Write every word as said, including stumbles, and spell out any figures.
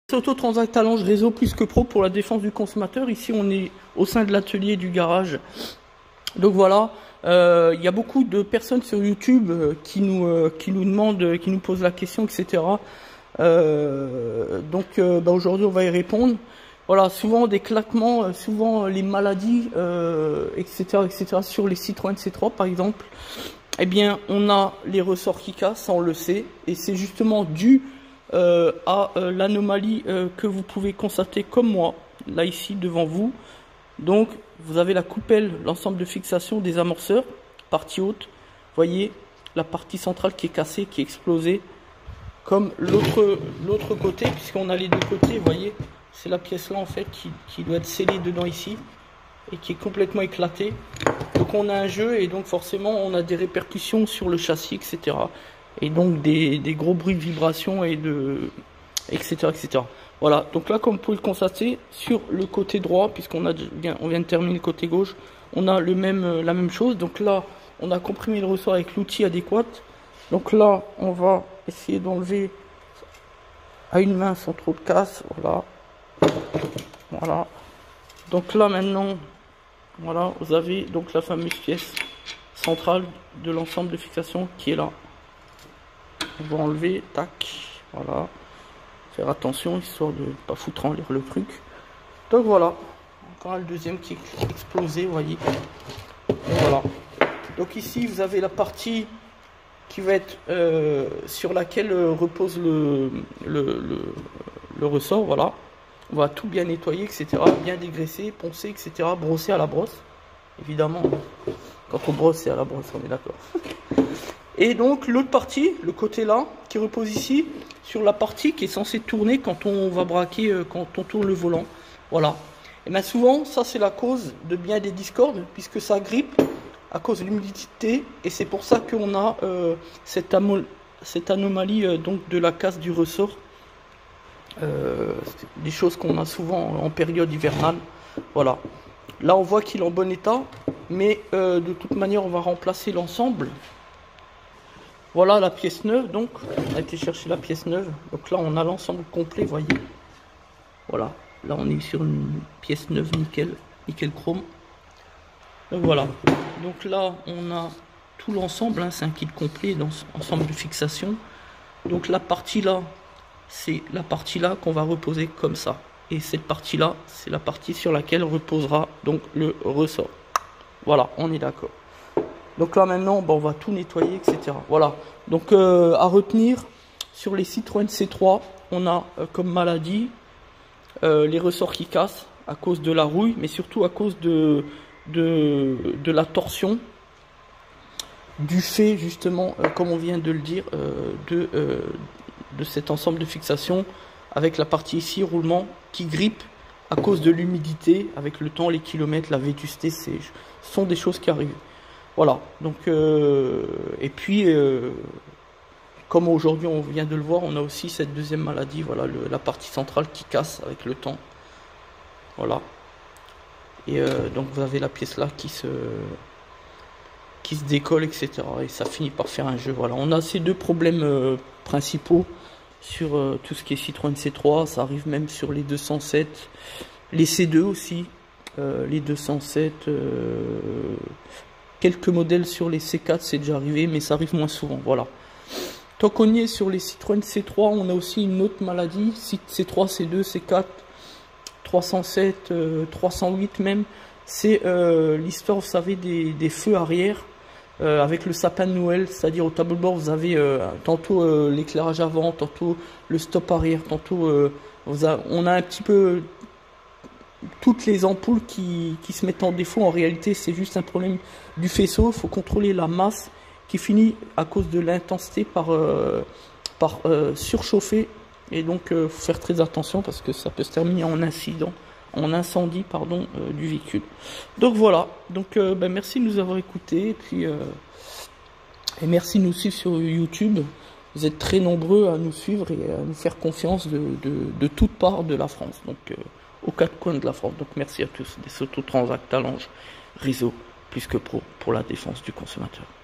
Autotransact Talange réseau plus que pro pour la défense du consommateur. Ici on est au sein de l'atelier du garage. Donc voilà, euh, il y a beaucoup de personnes sur YouTube euh, qui nous euh, qui nous demandent, euh, qui nous posent la question, et cetera. Euh, donc euh, bah, aujourd'hui on va y répondre. Voilà, souvent des claquements, euh, souvent les maladies, euh, et cetera, et cetera. Sur les Citroën C trois par exemple, eh bien on a les ressorts qui cassent, ça on le sait, et c'est justement dû Euh, à euh, l'anomalie euh, que vous pouvez constater comme moi, là ici devant vous. Donc vous avez la coupelle, l'ensemble de fixation des amorceurs, partie haute, voyez la partie centrale qui est cassée, qui est explosée, comme l'autre l'autre côté, puisqu'on a les deux côtés, vous voyez, c'est la pièce là en fait qui, qui doit être scellée dedans ici, et qui est complètement éclatée. Donc on a un jeu, et donc forcément on a des répercussions sur le châssis, et cetera. Et donc des, des gros bruits de vibration et de etc etc. Voilà, donc là comme vous pouvez le constater sur le côté droit, puisqu'on a bien on vient de terminer le côté gauche, on a le même la même chose. Donc là on a comprimé le ressort avec l'outil adéquat. Donc là on va essayer d'enlever à une main sans trop de casse. Voilà, voilà. Donc là maintenant, voilà, vous avez donc la fameuse pièce centrale de l'ensemble de fixation qui est là. On va enlever, tac, voilà, faire attention histoire de ne pas foutre en l'air le truc. Donc voilà, encore le deuxième qui est explosé, vous voyez. Et voilà, donc ici vous avez la partie qui va être euh, sur laquelle repose le, le, le, le ressort, voilà. On va tout bien nettoyer, et cetera, bien dégraisser, poncer, et cetera, brosser à la brosse, évidemment. Quand on brosse, c'est à la brosse, on est d'accord. Et donc l'autre partie, le côté là, qui repose ici, sur la partie qui est censée tourner quand on va braquer, euh, quand on tourne le volant. Voilà. Et bien souvent, ça c'est la cause de bien des discordes, puisque ça grippe à cause de l'humidité. Et c'est pour ça qu'on a euh, cette, cette anomalie euh, donc de la casse du ressort. Euh, des choses qu'on a souvent en période hivernale. Voilà. Là on voit qu'il est en bon état, mais euh, de toute manière on va remplacer l'ensemble. Voilà la pièce neuve, donc on a été chercher la pièce neuve. Donc là on a l'ensemble complet, voyez. Voilà, là on est sur une pièce neuve nickel, nickel chrome. Donc voilà, donc là on a tout l'ensemble, hein, c'est un kit complet dans ensemble de fixation. Donc la partie là, c'est la partie là qu'on va reposer comme ça. Et cette partie là, c'est la partie sur laquelle reposera donc le ressort. Voilà, on est d'accord. Donc là maintenant, bah, on va tout nettoyer, et cetera. Voilà. Donc euh, à retenir, sur les Citroën C trois, on a euh, comme maladie euh, les ressorts qui cassent à cause de la rouille, mais surtout à cause de, de, de la torsion, du fait justement, euh, comme on vient de le dire, euh, de, euh, de cet ensemble de fixation, avec la partie ici, roulement, qui grippe à cause de l'humidité, avec le temps, les kilomètres, la vétusté, ce sont des choses qui arrivent. Voilà, donc, euh, et puis, euh, comme aujourd'hui on vient de le voir, on a aussi cette deuxième maladie, voilà, le, la partie centrale qui casse avec le temps. Voilà. Et euh, donc vous avez la pièce là qui se, qui se décolle, et cetera. Et ça finit par faire un jeu. Voilà, on a ces deux problèmes euh, principaux sur euh, tout ce qui est Citroën C trois. Ça arrive même sur les deux cent sept, les C deux aussi, euh, les deux cent sept... Euh, quelques modèles sur les C quatre, c'est déjà arrivé, mais ça arrive moins souvent. Voilà. Tant qu'on y est sur les Citroën C trois, on a aussi une autre maladie, C trois, C deux, C quatre, trois cent sept, euh, trois cent huit même. C'est euh, l'histoire, vous savez, des, des feux arrière euh, avec le sapin de Noël, c'est-à-dire au tableau de bord, vous avez euh, tantôt euh, l'éclairage avant, tantôt le stop arrière, tantôt euh, vous a, on a un petit peu toutes les ampoules qui, qui se mettent en défaut. En réalité, c'est juste un problème du faisceau. Il faut contrôler la masse qui finit à cause de l'intensité par, euh, par euh, surchauffer. Et donc, il euh, faut faire très attention parce que ça peut se terminer en incident, en incendie pardon, euh, du véhicule. Donc voilà. Donc, euh, ben, merci de nous avoir écoutés. Et puis, euh, et merci de nous suivre sur YouTube. Vous êtes très nombreux à nous suivre et à nous faire confiance de, de, de toutes parts de la France. Donc, euh, aux quatre coins de la France. Donc merci à tous. Des Autotransact Talange réseau plus que pro pour la défense du consommateur.